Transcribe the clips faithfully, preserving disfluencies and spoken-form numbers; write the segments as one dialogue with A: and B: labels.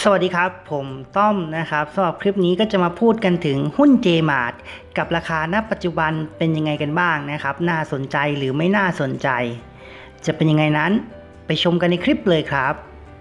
A: สวัสดีครับผมต้อมนะครับสำหรับคลิปนี้ก็จะมาพูดกันถึงหุ้น เจ มาร์ท กับราคาณปัจจุบันเป็นยังไงกันบ้างนะครับน่าสนใจหรือไม่น่าสนใจจะเป็นยังไงนั้นไปชมกันในคลิปเลยครับ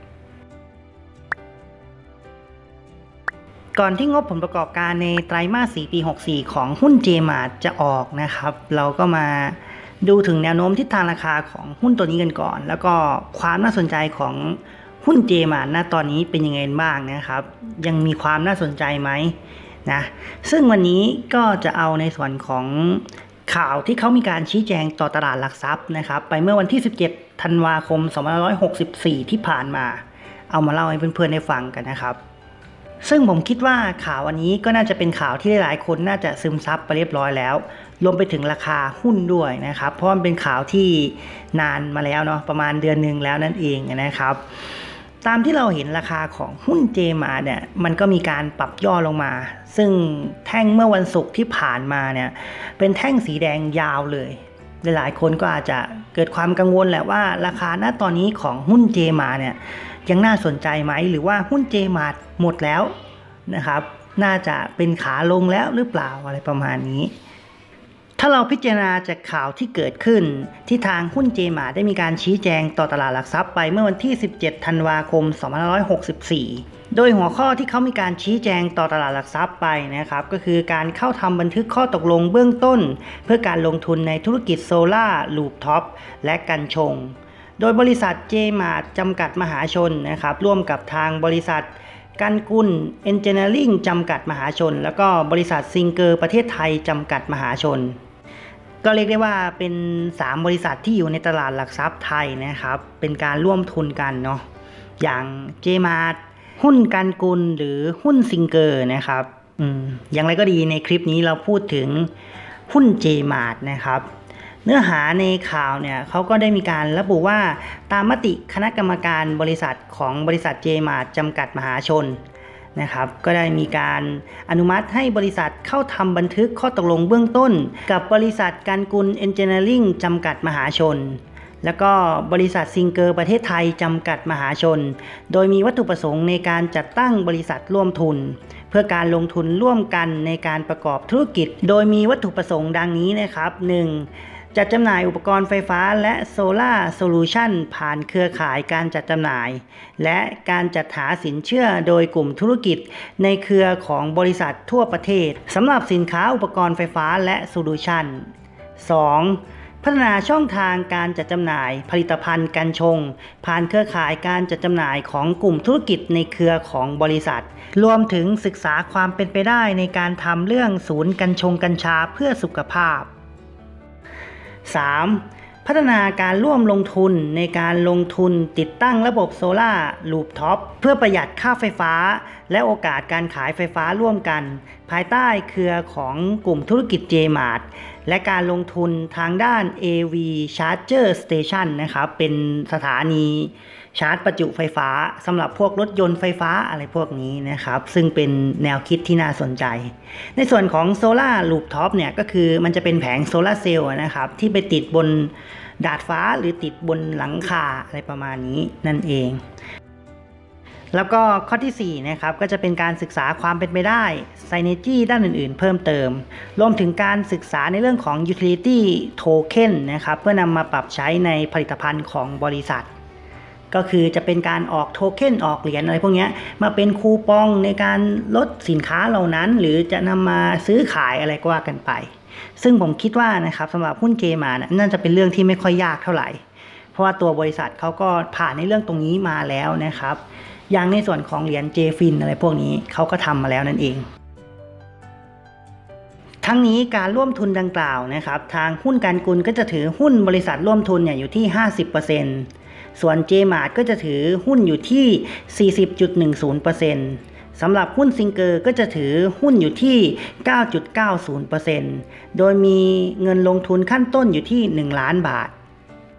A: ก่อนที่งบผลประกอบการในไตรมาสสี่ปีหกสิบสี่ของหุ้น เจ มาร์ท จะออกนะครับเราก็มาดูถึงแนวโน้มทิศทางราคาของหุ้นตัวนี้กันก่อนแล้วก็ความน่าสนใจของหุ้น เจ มาร์ท ณตอนนี้เป็นยังไงบ้างนะครับยังมีความน่าสนใจไหมนะซึ่งวันนี้ก็จะเอาในส่วนของข่าวที่เขามีการชี้แจงต่อตลาดหลักทรัพย์นะครับไปเมื่อวันที่สิบเจ็ดธันวาคมสองพันห้าร้อยหกสิบสี่ที่ผ่านมาเอามาเล่าให้เพื่อนๆได้ฟังกันนะครับซึ่งผมคิดว่าข่าววันนี้ก็น่าจะเป็นข่าวที่หลายๆคนน่าจะซึมซับไปเรียบร้อยแล้วรวมไปถึงราคาหุ้นด้วยนะครับเพราะมันเป็นข่าวที่นานมาแล้วเนาะประมาณเดือนนึงแล้วนั่นเองนะครับตามที่เราเห็นราคาของหุ้น เจ มาร์ท เนี่ยมันก็มีการปรับย่อลงมาซึ่งแท่งเมื่อวันศุกร์ที่ผ่านมาเนี่ยเป็นแท่งสีแดงยาวเลยหลายๆคนก็อาจจะเกิดความกังวลแหละว่าราคาณตอนนี้ของหุ้น เจ มาร์ท เนี่ยยังน่าสนใจไหมหรือว่าหุ้น เจ มาร์ท หมดแล้วนะครับน่าจะเป็นขาลงแล้วหรือเปล่าอะไรประมาณนี้ถ้าเราพิจารณาจากข่าวที่เกิดขึ้นที่ทางหุ้น เจ มาร์ท ได้มีการชี้แจงต่อตลาดหลักทรัพย์ไปเมื่อวันที่สิบเจ็ดธันวาคมสองพันห้าร้อยหกสิบสี่โดยหัวข้อที่เขามีการชี้แจงต่อตลาดหลักทรัพย์ไปนะครับก็คือการเข้าทำบันทึกข้อตกลงเบื้องต้นเพื่อการลงทุนในธุรกิจโซล่ารูฟท็อปและกัญชงโดยบริษัท เจ มาร์ท จำกัดมหาชนนะครับร่วมกับทางบริษัทกันกุลเอนจิเนียริ่งจำกัดมหาชนแล้วก็บริษัทซิงเกอร์ประเทศไทยจำกัดมหาชนก็เรียกได้ว่าเป็นสามบริษัทที่อยู่ในตลาดหลักทรัพย์ไทยนะครับเป็นการร่วมทุนกันเนาะอย่าง เจ มาร์ท หุ้นกันกุลหรือหุ้นซิงเกอร์นะครับอืมอย่างไรก็ดีในคลิปนี้เราพูดถึงหุ้น เจ มาร์ท นะครับเนื้อหาในข่าวเนี่ยเขาก็ได้มีการระบุว่าตามมติคณะกรรมการบริษัทของบริษัท เจ มาร์ท จำกัดมหาชนนะครับก็ได้มีการอนุมัติให้บริษัทเข้าทำบันทึกข้อตกลงเบื้องต้นกับบริษัทกันกุลเอนจิเนียริ่งจำกัดมหาชนแล้วก็บริษัทซิงเกอร์ประเทศไทยจำกัดมหาชนโดยมีวัตถุประสงค์ในการจัดตั้งบริษัทร่วมทุนเพื่อการลงทุนร่วมกันในการประกอบธุรกิจโดยมีวัตถุประสงค์ดังนี้นะครับ หนึ่งจัดจำหน่ายอุปกรณ์ไฟฟ้าและโซล่าโซลูชันผ่านเครือข่ายการจัดจำหน่ายและการจัดหาสินเชื่อโดยกลุ่มธุรกิจในเครือของบริษัททั่วประเทศสำหรับสินค้าอุปกรณ์ไฟฟ้าและโซลูชัน สองพัฒนาช่องทางการจัดจำหน่ายผลิตภัณฑ์กัญชงผ่านเครือข่ายการจัดจำหน่ายของกลุ่มธุรกิจในเครือของบริษัทรวมถึงศึกษาความเป็นไปได้ในการทำเรื่องศูนย์กัญชงกัญชาเพื่อสุขภาพสามพัฒนาการร่วมลงทุนในการลงทุนติดตั้งระบบโซล่ารูฟท็อปเพื่อประหยัดค่าไฟฟ้าและโอกาสการขายไฟฟ้าร่วมกันภายใต้เครือของกลุ่มธุรกิจ เจ มาร์ท และการลงทุนทางด้าน เอ วี Charger Station นะครับเป็นสถานีชาร์จประจุไฟฟ้าสำหรับพวกรถยนต์ไฟฟ้าอะไรพวกนี้นะครับซึ่งเป็นแนวคิดที่น่าสนใจในส่วนของโซล่ารูฟท็อปเนี่ยก็คือมันจะเป็นแผงโซล่าเซลล์นะครับที่ไปติดบนดาดฟ้าหรือติดบนหลังคาอะไรประมาณนี้นั่นเองแล้วก็ข้อที่สี่นะครับก็จะเป็นการศึกษาความเป็นไปได้ Synergy ด้านอื่นๆเพิ่มเติมรวมถึงการศึกษาในเรื่องของ Utility Token นะครับเพื่อนำมาปรับใช้ในผลิตภัณฑ์ของบริษัทก็คือจะเป็นการออกโทเค็นออกเหรียญอะไรพวกนี้มาเป็นคูปองในการลดสินค้าเหล่านั้นหรือจะนำมาซื้อขายอะไรก็ว่ากันไปซึ่งผมคิดว่านะครับสำหรับหุ้น J-มาร์ท น่าจะเป็นเรื่องที่ไม่ค่อยยากเท่าไหร่เพราะว่าตัวบริษัทเขาก็ผ่านในเรื่องตรงนี้มาแล้วนะครับอย่างในส่วนของเหรียญ J-Fin อะไรพวกนี้เขาก็ทำมาแล้วนั่นเองทั้งนี้การร่วมทุนดังกล่าวนะครับทางหุ้นการกุลก็จะถือหุ้นบริษัทร่วมทุนเนี่ยอยู่ที่ ห้าสิบเปอร์เซ็นต์ ส่วน J-มาร์ท ก็จะถือหุ้นอยู่ที่ สี่สิบจุดหนึ่งศูนย์เปอร์เซ็นต์ สำหรับหุ้นซิงเกอร์ก็จะถือหุ้นอยู่ที่ เก้าจุดเก้าศูนย์เปอร์เซ็นต์ โดยมีเงินลงทุนขั้นต้นอยู่ที่หนึ่งล้านบาท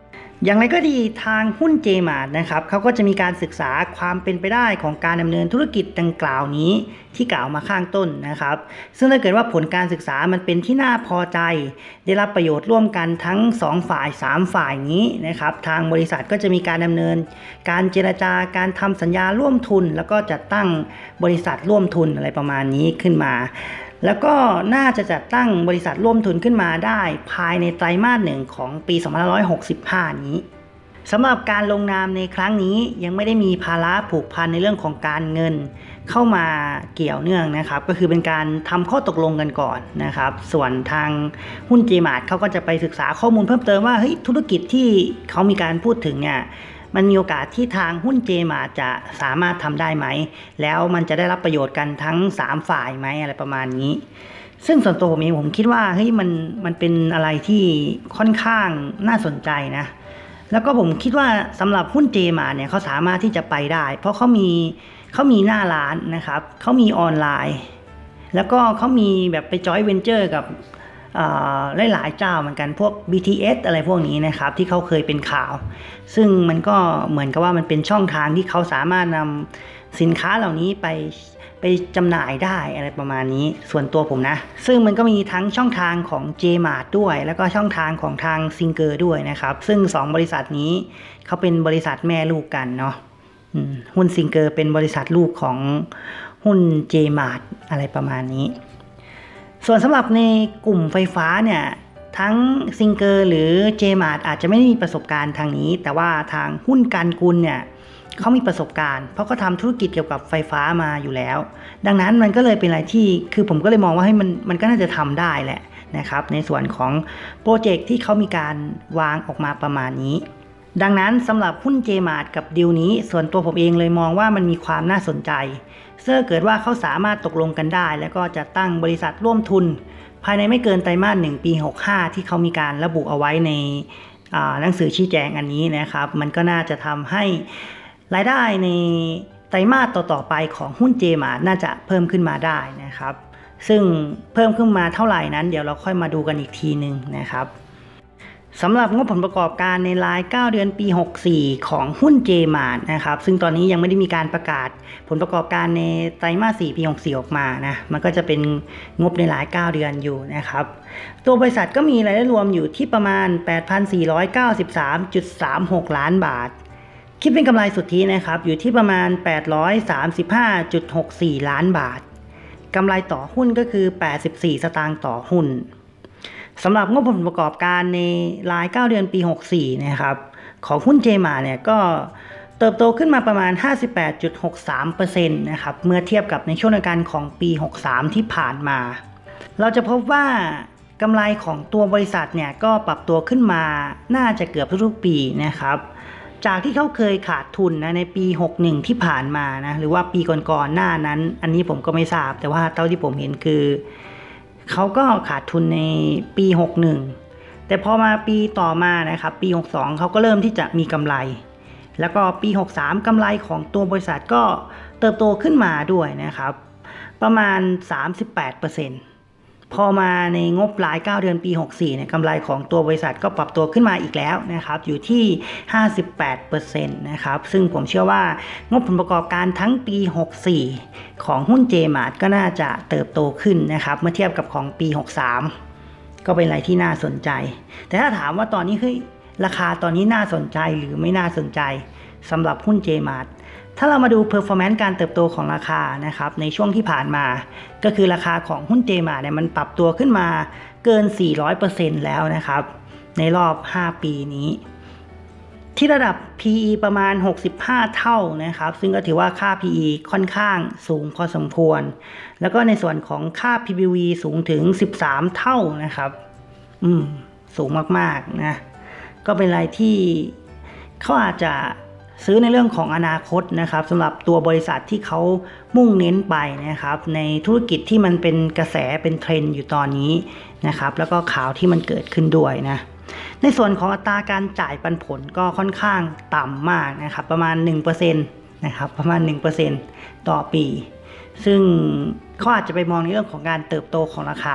A: อย่างไรก็ดีทางหุ้น เจ มาร์ท นะครับเขาก็จะมีการศึกษาความเป็นไปได้ของการดำเนินธุรกิจดังกล่าวนี้ที่กล่าวมาข้างต้นนะครับซึ่งถ้าเกิดว่าผลการศึกษามันเป็นที่น่าพอใจได้รับประโยชน์ร่วมกันทั้งสองฝ่ายสามฝ่ายนี้นะครับทางบริษัทก็จะมีการดำเนินการเจรจาการทำสัญญาร่วมทุนแล้วก็จัดตั้งบริษัทร่วมทุนอะไรประมาณนี้ขึ้นมาแล้วก็น่าจะจัดตั้งบริษัทร่วมทุนขึ้นมาได้ภายในไตรมาสหนึ่งของปีสองพันห้าร้อยหกสิบห้านี้สำหรับการลงนามในครั้งนี้ยังไม่ได้มีภาระผูกพันในเรื่องของการเงินเข้ามาเกี่ยวเนื่องนะครับก็คือเป็นการทำข้อตกลงกันก่อนนะครับส่วนทางหุ้น เจ มาร์ท เขาก็จะไปศึกษาข้อมูลเพิ่มเติมว่าเฮ้ยธุรกิจที่เขามีการพูดถึงเนี่ยมันมีโอกาสที่ทางหุ้น เจ มาร์ท จะสามารถทำได้ไหมแล้วมันจะได้รับประโยชน์กันทั้งสามฝ่ายไหมอะไรประมาณนี้ซึ่งส่วนตัวผมเองผมคิดว่าเฮ้ยมันมันเป็นอะไรที่ค่อนข้างน่าสนใจนะแล้วก็ผมคิดว่าสำหรับหุ้น เจ มาร์ท เนี่ยเขาสามารถที่จะไปได้เพราะเขามีเขามีหน้าร้านนะครับเขามีออนไลน์แล้วก็เขามีแบบไปจอยเวนเจอร์กับหลายๆเจ้าเหมือนกันพวก บี ที เอส อะไรพวกนี้นะครับที่เขาเคยเป็นข่าวซึ่งมันก็เหมือนกับว่ามันเป็นช่องทางที่เขาสามารถนำสินค้าเหล่านี้ไปไปจำหน่ายได้อะไรประมาณนี้ส่วนตัวผมนะซึ่งมันก็มีทั้งช่องทางของ เจ มาร์ท ด้วยแล้วก็ช่องทางของทางซิงเกอร์ด้วยนะครับซึ่งสองบริษัทนี้เขาเป็นบริษัทแม่ลูกกันเนาะหุ้นซิงเกอร์เป็นบริษัทลูกของหุ้น เจ มาร์ท อะไรประมาณนี้ส่วนสำหรับในกลุ่มไฟฟ้าเนี่ยทั้งซิงเกอร์หรือ เจ มาร์ท อาจจะไม่ได้มีประสบการณ์ทางนี้แต่ว่าทางหุ้นการกุลเนี่ยเขามีประสบการณ์เพราะเขาทำธุรกิจเกี่ยวกับไฟฟ้ามาอยู่แล้วดังนั้นมันก็เลยเป็นอะไรที่คือผมก็เลยมองว่าให้มันมันก็น่าจะทำได้แหละนะครับในส่วนของโปรเจกต์ที่เขามีการวางออกมาประมาณนี้ดังนั้นสำหรับหุ้น เจ มาร์ท กับดีลนี้ส่วนตัวผมเองเลยมองว่ามันมีความน่าสนใจเมื่อเกิดว่าเขาสามารถตกลงกันได้แล้วก็จะตั้งบริษัทร่วมทุนภายในไม่เกินไตรมาสหนึ่งปีหกสิบห้าที่เขามีการระบุเอาไว้ในหนังสือชี้แจงอันนี้นะครับมันก็น่าจะทำให้รายได้ในไตรมาสต่อๆไปของหุ้น เจ มาร์ท น่าจะเพิ่มขึ้นมาได้นะครับซึ่งเพิ่มขึ้นมาเท่าไหร่นั้นเดี๋ยวเราค่อยมาดูกันอีกทีนึงนะครับสำหรับงบผลประกอบการในรายเก้าเดือนปีหกสิบสี่ของหุ้น เจ มาร์ท นะครับซึ่งตอนนี้ยังไม่ได้มีการประกาศผลประกอบการในไตรมาสสี่ปีหกสิบสี่ออกมานะมันก็จะเป็นงบในรายเก้าเดือนอยู่นะครับตัวบริษัทก็มีรายได้รวมอยู่ที่ประมาณ แปดพันสี่ร้อยเก้าสิบสามจุดสามหก ล้านบาทคิดเป็นกำไรสุทธินะครับอยู่ที่ประมาณ แปดร้อยสามสิบห้าจุดหกสี่ ล้านบาทกำไรต่อหุ้นก็คือแปดสิบสี่สตางค์ต่อหุ้นสำหรับงบผลประกอบการในรายเก้าเดือนปีหกสิบสี่นะครับของหุ้น เจ มาร์ท เนี่ยก็เติบโตขึ้นมาประมาณ ห้าสิบแปดจุดหกสามเปอร์เซ็นต์ นะครับเมื่อเทียบกับในช่วงเดียวกันของปีหกสิบสามที่ผ่านมาเราจะพบว่ากำไรของตัวบริษัทเนี่ยก็ปรับตัวขึ้นมาน่าจะเกือบทุกๆปีนะครับจากที่เขาเคยขาดทุนนะในปีหกสิบเอ็ดที่ผ่านมานะหรือว่าปีก่อนๆหน้านั้นอันนี้ผมก็ไม่ทราบแต่ว่าเท่าที่ผมเห็นคือเขาก็ขาดทุนในปีหกสิบเอ็ดแต่พอมาปีต่อมานะครับปีหกสิบสองเขาก็เริ่มที่จะมีกำไรแล้วก็ปีหกสิบสามกำไรของตัวบริษัทก็เติบโตขึ้นมาด้วยนะครับประมาณ สามสิบแปดเปอร์เซ็นต์ พอมาในงบรายเก้าเดือนปีหกสิบสี่เนี่ยกำไรของตัวบริษัทก็ปรับตัวขึ้นมาอีกแล้วนะครับอยู่ที่ ห้าสิบแปดเปอร์เซ็นต์ นะครับซึ่งผมเชื่อว่างบผลประกอบการทั้งปีหกสิบสี่ของหุ้น เจ มาร์ท ก็น่าจะเติบโตขึ้นนะครับเมื่อเทียบกับของปีหกสิบสามก็เป็นอะไรที่น่าสนใจแต่ถ้าถามว่าตอนนี้เฮ้ยราคาตอนนี้น่าสนใจหรือไม่น่าสนใจสำหรับหุ้น เจ มาร์ท ถ้าเรามาดู performance การเติบโตของราคานะครับในช่วงที่ผ่านมาก็คือราคาของหุ้น เจ มาร์ท เนี่ยมันปรับตัวขึ้นมาเกิน สี่ร้อยเปอร์เซ็นต์ แล้วนะครับในรอบห้าปีนี้ที่ระดับ พี อี ประมาณหกสิบห้าเท่านะครับซึ่งก็ถือว่าค่า พี อี ค่อนข้างสูงพอสมควรแล้วก็ในส่วนของค่า พี บี วี สูงถึงสิบสามเท่านะครับอืมสูงมากๆนะก็เป็นอะไรที่เขาอาจจะซื้อในเรื่องของอนาคตนะครับสำหรับตัวบริษัทที่เขามุ่งเน้นไปนะครับในธุรกิจที่มันเป็นกระแสเป็นเทรนด์อยู่ตอนนี้นะครับแล้วก็ข่าวที่มันเกิดขึ้นด้วยนะในส่วนของอัตราการจ่ายปันผลก็ค่อนข้างต่ำมากนะครับประมาณ หนึ่งเปอร์เซ็นต์ นะครับประมาณ หนึ่งเปอร์เซ็นต์ ต่อปีซึ่งเขาอาจจะไปมองในเรื่องของการเติบโตของราคา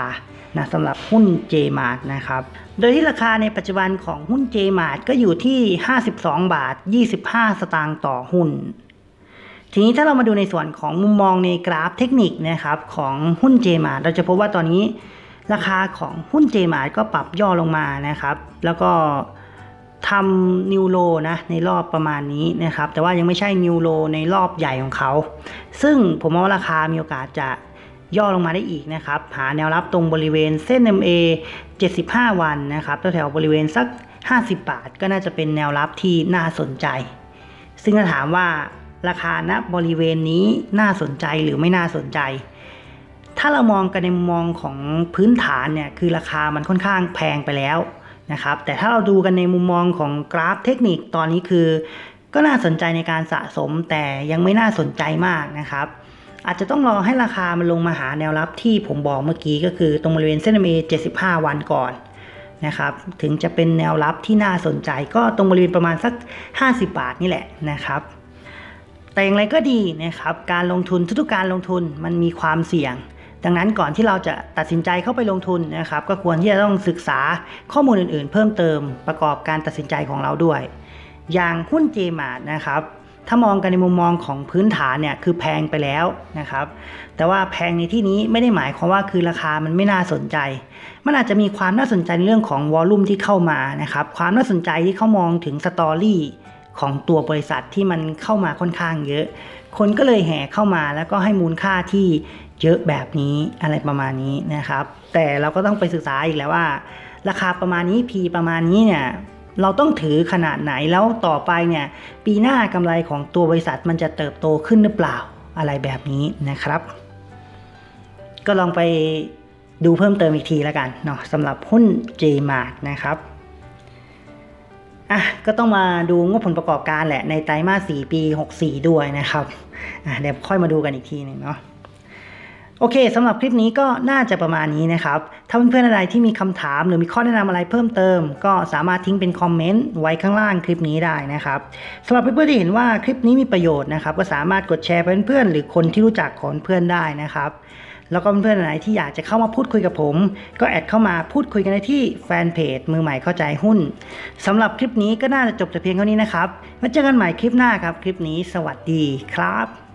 A: นะสำหรับหุ้น J-Mart นะครับโดยที่ราคาในปัจจุบันของหุ้น J-Mart ก็อยู่ที่ห้าสิบสองบาทยี่สิบห้าสตางค์ต่อหุ้นทีนี้ถ้าเรามาดูในส่วนของมุมมองในกราฟเทคนิคนะครับของหุ้น J-Mart เราจะพบว่าตอนนี้ราคาของหุ้น J-Mart ก็ปรับย่อลงมานะครับแล้วก็ทำนิวโลนะในรอบประมาณนี้นะครับแต่ว่ายังไม่ใช่นิวโลในรอบใหญ่ของเขาซึ่งผมว่าราคามีโอกาสจะย่อลงมาได้อีกนะครับหาแนวรับตรงบริเวณเส้น เอ็ม เอ เจ็ดสิบห้าวันนะครับแถวๆบริเวณสักห้าสิบบาทก็น่าจะเป็นแนวรับที่น่าสนใจซึ่งถ้าถามว่าราคาณบริเวณนี้น่าสนใจหรือไม่น่าสนใจถ้าเรามองกันในมุมมองของพื้นฐานเนี่ยคือราคามันค่อนข้างแพงไปแล้วนะครับแต่ถ้าเราดูกันในมุมมองของกราฟเทคนิคตอนนี้คือก็น่าสนใจในการสะสมแต่ยังไม่น่าสนใจมากนะครับอาจจะต้องรอให้ราคามันลงมาหาแนวรับที่ผมบอกเมื่อกี้ก็คือตรงบริเวณเส้น เอ็ม เอ เจ็ดสิบห้าวันก่อนนะครับถึงจะเป็นแนวรับที่น่าสนใจก็ตรงบริเวณประมาณสักห้าสิบบาทนี่แหละนะครับแต่อย่างไรก็ดีนะครับการลงทุนทุกๆการลงทุนมันมีความเสี่ยงดังนั้นก่อนที่เราจะตัดสินใจเข้าไปลงทุนนะครับก็ควรที่จะต้องศึกษาข้อมูลอื่นๆเพิ่มเติมประกอบการตัดสินใจของเราด้วยอย่างหุ้น J-Mart นะครับถ้ามองกันในมุมมองของพื้นฐานเนี่ยคือแพงไปแล้วนะครับแต่ว่าแพงในที่นี้ไม่ได้หมายความว่าคือราคามันไม่น่าสนใจมันอาจจะมีความน่าสนใจในเรื่องของวอลลุ่มที่เข้ามานะครับความน่าสนใจที่เขามองถึงสตอรี่ของตัวบริษัทที่มันเข้ามาค่อนข้างเยอะคนก็เลยแห่เข้ามาแล้วก็ให้มูลค่าที่เยอะแบบนี้อะไรประมาณนี้นะครับแต่เราก็ต้องไปศึกษาอีกแล้วว่าราคาประมาณนี้ P ประมาณนี้เนี่ยเราต้องถือขนาดไหนแล้วต่อไปเนี่ยปีหน้ากำไรของตัวบริษัทมันจะเติบโตขึ้นหรือเปล่าอะไรแบบนี้นะครับก็ลองไปดูเพิ่มเติมอีกทีแล้วกันเนาะสำหรับหุ้น J-Mart นะครับอ่ะก็ต้องมาดูงบผลประกอบการแหละในไตรมาสสี่ปีหกสิบสี่ด้วยนะครับอ่ะเดี๋ยวค่อยมาดูกันอีกทีหนึ่งเนาะโอเคสำหรับคลิปนี้ก็น่าจะประมาณนี้นะครับถ้าเพื่อนๆอะไรที่มีคำถามหรือมีข้อแนะนำอะไรเพิ่มเติมก็สามารถทิ้งเป็นคอมเมนต์ไว้ข้างล่างคลิปนี้ได้นะครับสำหรับเพื่อนๆที่เห็นว่าคลิปนี้มีประโยชน์นะครับก็สามารถกดแชร์ไปเพื่อนๆหรือคนที่รู้จักของเพื่อนได้นะครับแล้วก็เพื่อนๆอะไรที่อยากจะเข้ามาพูดคุยกับผมก็แอดเข้ามาพูดคุยกันได้ที่แฟนเพจมือใหม่เข้าใจหุ้นสำหรับคลิปนี้ก็น่าจะจบแต่เพียงเท่านี้นะครับมาเจอกันใหม่คลิปหน้าครับคลิปนี้สวัสดีครับ